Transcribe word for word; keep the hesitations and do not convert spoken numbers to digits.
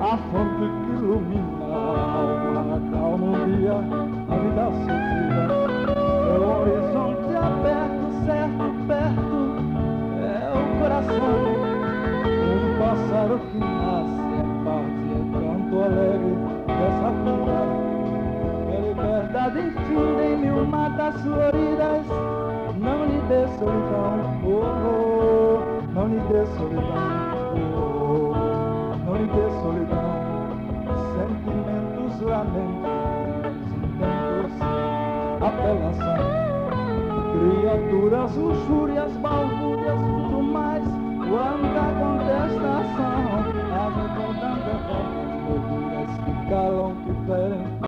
a fonte que ilumina a alma, acalma um dia a vida sofrida. É o horizonte aberto, certo, perto, é o coração. Um pássaro que nasce, é parte, é canto alegre dessa vida. É liberdade infinda em mil matas floridas. Não lhe dê solidão, oh, oh, não lhe dê solidão, oh, oh, não lhe dê solidão. Sentimentos, lamentos, intentos, apelação, criaturas, luxúrias, balbúrdias, tudo mais, quanta contestação, arredondando a formas molduras que calam, que ferem.